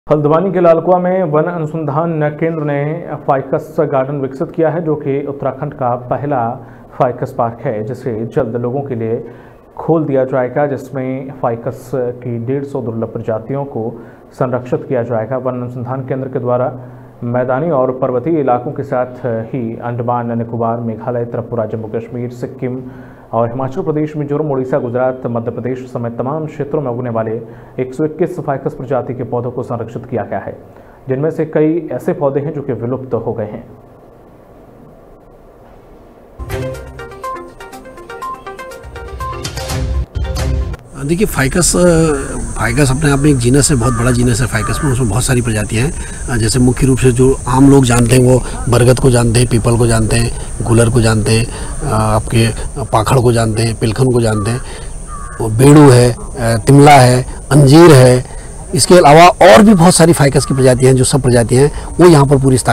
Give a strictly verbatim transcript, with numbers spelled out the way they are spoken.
हल्द्वानी के लालकुआ में वन अनुसंधान केंद्र ने फाइकस गार्डन विकसित किया है, जो कि उत्तराखंड का पहला फाइकस पार्क है, जिसे जल्द लोगों के लिए खोल दिया जाएगा, जिसमें फाइकस की डेढ़ सौ दुर्लभ प्रजातियों को संरक्षित किया जाएगा। वन अनुसंधान केंद्र के द्वारा मैदानी और पर्वतीय इलाकों के साथ ही अंडमान निकोबार, मेघालय, त्रिपुरा, जम्मू कश्मीर, सिक्किम और हिमाचल प्रदेश, मिजोरम, उड़ीसा, गुजरात, मध्य प्रदेश समेत तमाम क्षेत्रों में उगने वाले एक सौ इक्कीस फाइकस प्रजाति के पौधों को संरक्षित किया गया है, जिनमें से कई ऐसे पौधे हैं जो कि विलुप्त हो गए हैं। देखिए, फाइकस फाइकस अपने आप में एक जीनस है, बहुत बड़ा जीनस है फाइकस में। उसमें बहुत सारी प्रजातियां हैं। जैसे मुख्य रूप से जो आम लोग जानते हैं वो बरगद को जानते हैं, पीपल को जानते हैं, गुलर को जानते हैं, आपके पाखड़ को जानते हैं, पिलखन को जानते हैं, बेड़ू है, तिमला है, अंजीर है। इसके अलावा और भी बहुत सारी फाइकस की प्रजातियां हैं। जो सब प्रजातियां हैं वो यहाँ पर पूरी